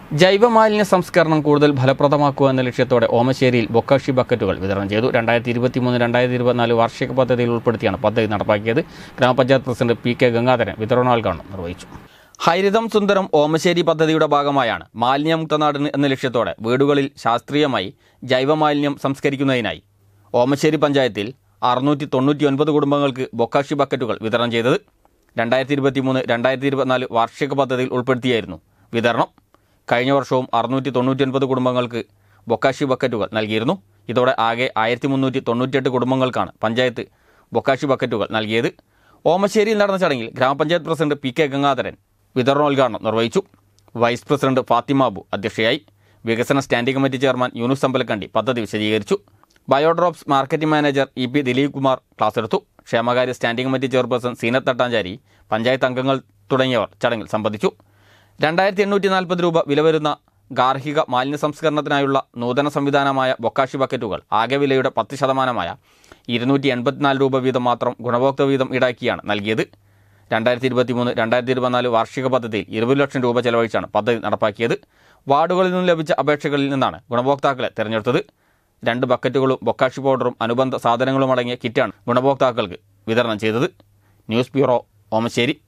ജൈവമാലിന്യ സംസ്കരണം കൂടുതൽ ഫലപ്രദമാക്കുക എന്ന ലക്ഷ്യത്തോടെ ഓമശ്ശേരിയിൽ ബൊക്കാഷി ബക്കറ്റുകൾ വിതരണം ചെയ്തു. 2023-2024 വാർഷിക പദ്ധതിയിൽ ഉൾപ്പെടുത്തിയാണ് പദ്ധതി നടപ്പാക്കിയത്. ഗ്രാമപഞ്ചായത്ത് പ്രസിഡന്റ് പി.കെ. ഗംഗാധരൻ വിതരണോദ്ഘാടനം നിർവഹിച്ചു. ഹരിതം സുന്ദരം ഓമശ്ശേരി പദ്ധതിയുടെ ഭാഗമായാണ് മാലിന്യമുക്ത നാട് എന്ന ലക്ഷ്യത്തോടെ വീടുകളിൽ ശാസ്ത്രീയമായി ജൈവമാലിന്യം സംസ്കരിക്കുന്നതിനായി ഓമശ്ശേരി പഞ്ചായത്തിൽ 699 കുടുംബങ്ങൾക്ക് ബൊക്കാഷി ബക്കറ്റുകൾ വിതരണം ചെയ്തത്. 2023-2024 വാർഷിക പദ്ധതിയിൽ ഉൾപ്പെടുത്തിയായിരുന്നു വിതരണം. കഴിഞ്ഞ വർഷവും 699 കുടുംബങ്ങൾക്ക് ബൊക്കാഷി ബക്കറ്റുകൾ നൽകിയിരുന്നു. ഇതോടെ ആകെ 1398 കുടുംബങ്ങൾക്കാണ് പഞ്ചായത്ത് ബൊക്കാഷി ബക്കറ്റുകൾ നൽകിയത്. ഓമശ്ശേരിയിൽ നടന്ന ചടങ്ങിൽ ഗ്രാമപഞ്ചായത്ത് പ്രസിഡന്റ് പി.കെ. ഗംഗാധരൻ വിതരണോദ്ഘാടനം നിർവഹിച്ചു. വൈസ് പ്രസിഡന്റ് ഫാത്തിമാബു അധ്യക്ഷയായി. വികസന standing committee chairman Yunus Ambalakandi പദ്ധതി വിശദീകരിച്ചു. Biodrops marketing manager EP. Dileep Kumar class എടുത്തു. ക്ഷേമകാര്യ standing committee chairperson Zeenath Thattancheri, panchayat അംഗങ്ങൾ തുടങ്ങിയവർ ചടങ്ങിൽ സംബന്ധിച്ചു. 2840 രൂപ വില വരുന്ന ഗാർഹിക മാലിന്യ സംസ്കരണത്തിനായുള്ള നൂതന സംവിധാനമായ ബൊക്കാഷി ബക്കറ്റുകൾ ആകെ വിലയുടെ 10% 284 രൂപ വീതം മാത്രം ഗുണഭോക്തൃ വീതം ഈടാക്കിയാണ് നൽകിയത്. 2023-2024 വാർഷിക പദ്ധതിയിൽ 20 ലക്ഷം രൂപ ചെലവഴിച്ചാണ് പദ്ധതി നടപ്പാക്കിയത്. വാർഡുകളിൽ നിന്നും ലഭിച്ച അപേക്ഷകളിൽ നിന്നാണ് ഗുണഭോക്താക്കളെ തിരഞ്ഞെടുത്തത്. 2 ബക്കറ്റുകളും ബൊക്കാഷി പൗഡറും അനുബന്ധ സാധനങ്ങളും അടങ്ങിയ കിറ്റാണ് ഗുണഭോക്താക്കൾക്ക് വിതരണം ചെയ്തത്. News bureau, Omassery.